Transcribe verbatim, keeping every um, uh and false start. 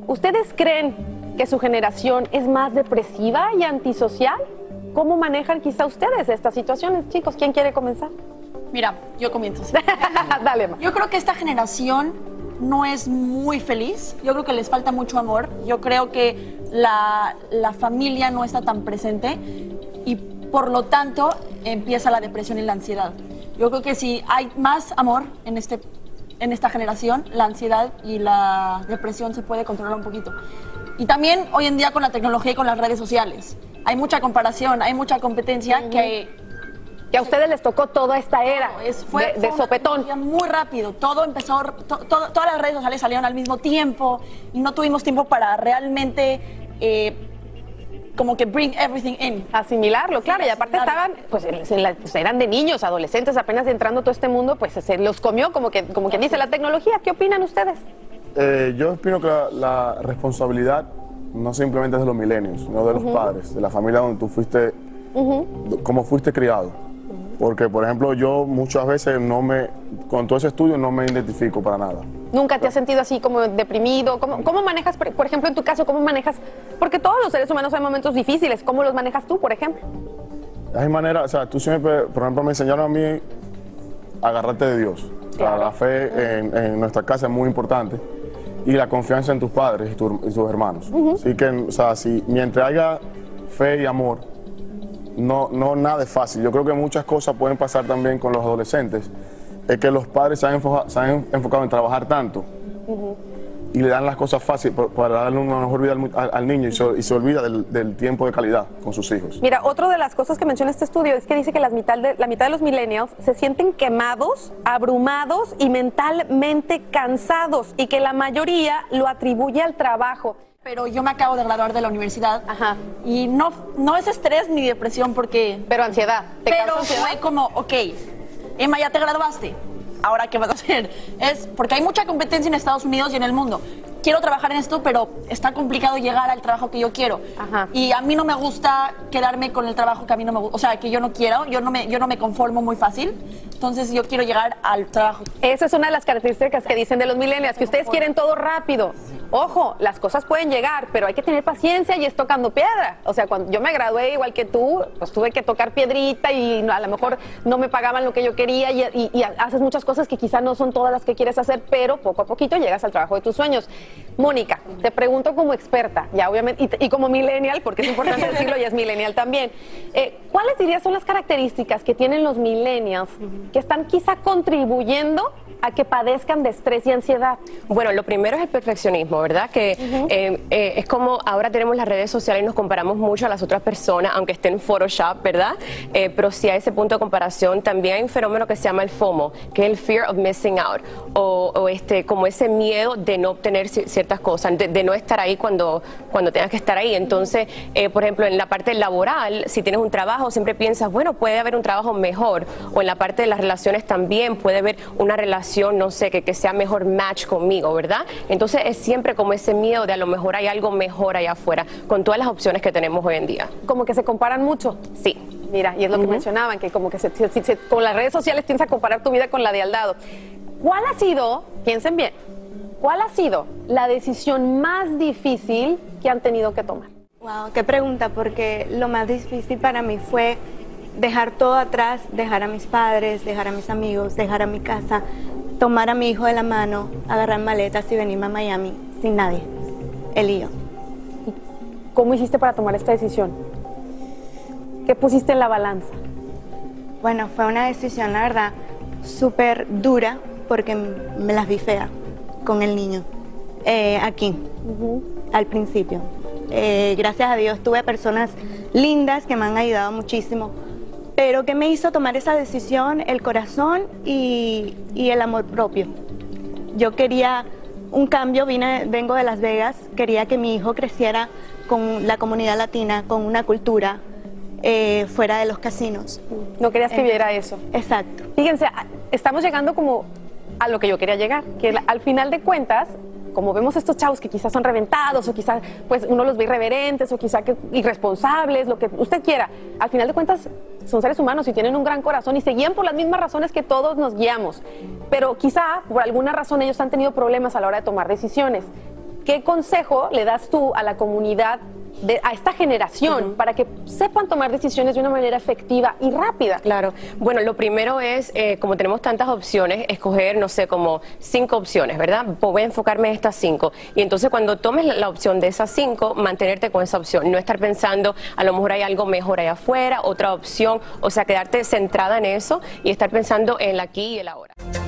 ¿Ustedes creen que su generación es más depresiva y antisocial? ¿Cómo manejan quizá ustedes estas situaciones? Chicos, ¿quién quiere comenzar? Mira, yo comienzo. ¿Sí? Dale, ma. Yo creo que esta generación no es muy feliz. Yo creo que les falta mucho amor. Yo creo que la, la familia no está tan presente y por lo tanto empieza la depresión y la ansiedad. Yo creo que si hay más amor en, este, en esta generación, la ansiedad y la depresión se puede controlar un poquito. Y también hoy en día con la tecnología y con las redes sociales. Hay mucha comparación, hay mucha competencia uh-huh. que... Que a ustedes les tocó toda esta era es, fue, de, de fue sopetón. Muy rápido, todo empezó, to, to, todas las redes sociales salieron al mismo tiempo y no tuvimos tiempo para realmente eh, como que bring everything in. Asimilarlo, sí, claro, y aparte estaban, pues eran de niños, adolescentes, apenas entrando a todo este mundo, pues se los comió, como que, como quien dice, la tecnología. ¿Qué opinan ustedes? Eh, yo opino que la, la responsabilidad no simplemente es de los millennials, sino de los uh-huh. padres, de la familia donde tú fuiste, uh-huh. como fuiste criado. Porque, por ejemplo, yo muchas veces no me, con todo ese estudio no me identifico para nada. ¿Nunca te has sentido así como deprimido? ¿Cómo, cómo manejas, por ejemplo, en tu caso, cómo manejas? Porque todos los seres humanos hay momentos difíciles. ¿Cómo los manejas tú, por ejemplo? Hay maneras, o sea, tú siempre, por ejemplo, me enseñaron a mí a agarrarte de Dios. Claro. O sea, la fe en, en nuestra casa es muy importante. Y la confianza en tus padres y, tu, y tus hermanos. Uh-huh. Así que, o sea, si, mientras haya fe y amor, No, no, nada es fácil. Yo creo que muchas cosas pueden pasar también con los adolescentes. Es que los padres se han enfocado, se han enfocado en trabajar tanto uh-huh. y le dan las cosas fáciles para darle una mejor vida al, al, al niño y se, y se olvida del, del tiempo de calidad con sus hijos. Mira, otra de las cosas que menciona este estudio es que dice que las mitad de, la mitad de los millennials se sienten quemados, abrumados y mentalmente cansados y que la mayoría lo atribuye al trabajo. Pero yo me acabo de graduar de la universidad. Ajá. Y no, no es estrés ni depresión porque... Pero ansiedad. ¿Te pero ansiedad? Fue como, ok, Emma, ya te graduaste. ¿Ahora qué vas a hacer? Es porque hay mucha competencia en Estados Unidos y en el mundo. Quiero trabajar en esto, pero está complicado llegar al trabajo que yo quiero. Ajá. Y a mí no me gusta quedarme con el trabajo que a mí no me gusta, o sea, que yo no quiero, yo no me, yo no me conformo muy fácil. Entonces yo quiero llegar al trabajo. Esa es una de las características que dicen de los millennials, que ustedes quieren todo rápido. Ojo, las cosas pueden llegar, pero hay que tener paciencia y es tocando piedra. O sea, cuando yo me gradué igual que tú, pues tuve que tocar piedrita y a lo mejor no me pagaban lo que yo quería y, y, y haces muchas cosas que quizás no son todas las que quieres hacer, pero poco a poquito llegas al trabajo de tus sueños. Mónica, te pregunto como experta, ya obviamente, y, y como millennial, porque es importante decirlo, ya es millennial también. Eh, ¿Cuáles dirías son las características que tienen los millennials que están quizá contribuyendo a que padezcan de estrés y ansiedad? Bueno, lo primero es el perfeccionismo, ¿verdad? Que uh-huh. eh, eh, es como ahora tenemos las redes sociales y nos comparamos mucho a las otras personas, aunque esté en Photoshop, ¿verdad? Eh, pero sí hay ese punto de comparación. También hay un fenómeno que se llama el FOMO, que es el Fear of Missing Out, o, o este, como ese miedo de no obtener ciertas cosas, de, de no estar ahí cuando, cuando tengas que estar ahí. Entonces, eh, por ejemplo, en la parte laboral, si tienes un trabajo, siempre piensas, bueno, puede haber un trabajo mejor, o en la parte de las relaciones también puede haber una relación, no sé, que, que sea mejor match conmigo, ¿verdad? Entonces es siempre como ese miedo de a lo mejor hay algo mejor allá afuera, con todas las opciones que tenemos hoy en día. Como que se comparan mucho. Sí. Mira, y es lo uh-huh. que mencionaban, que como que se, se, se, con las redes sociales tienes a comparar tu vida con la de al lado. ¿Cuál ha sido, piensen bien, cuál ha sido la decisión más difícil que han tenido que tomar? Wow, qué pregunta, porque lo más difícil para mí fue dejar todo atrás, dejar a mis padres, dejar a mis amigos, dejar a mi casa, tomar a mi hijo de la mano, agarrar maletas y venirme a Miami sin nadie, él y yo. ¿Cómo hiciste para tomar esta decisión? ¿Qué pusiste en la balanza? Bueno, fue una decisión, la verdad, súper dura, porque me las vi fea con el niño, eh, aquí, uh-huh. al principio. Eh, gracias a Dios tuve personas lindas que me han ayudado muchísimo, pero ¿qué me hizo tomar esa decisión? El corazón y, y el amor propio. Yo quería un cambio, vine, vengo de Las Vegas, quería que mi hijo creciera con la comunidad latina, con una cultura eh, fuera de los casinos. No querías que eh, viera eso. Exacto. Fíjense, estamos llegando como a lo que yo quería llegar, que al final de cuentas, como vemos estos chavos que quizás son reventados o quizás pues uno los ve irreverentes o quizás que irresponsables, lo que usted quiera, al final de cuentas son seres humanos y tienen un gran corazón y se guían por las mismas razones que todos nos guiamos, pero quizá por alguna razón ellos han tenido problemas a la hora de tomar decisiones. ¿qué consejo le das tú a la comunidad, de, a esta generación, uh-huh. para que sepan tomar decisiones de una manera efectiva y rápida? Claro. Bueno, lo primero es, eh, como tenemos tantas opciones, escoger, no sé, como cinco opciones, ¿verdad? Voy a enfocarme en estas cinco. Y entonces cuando tomes la, la opción de esas cinco, mantenerte con esa opción. No estar pensando, a lo mejor hay algo mejor allá afuera, otra opción. O sea, quedarte centrada en eso y estar pensando en el aquí y el ahora.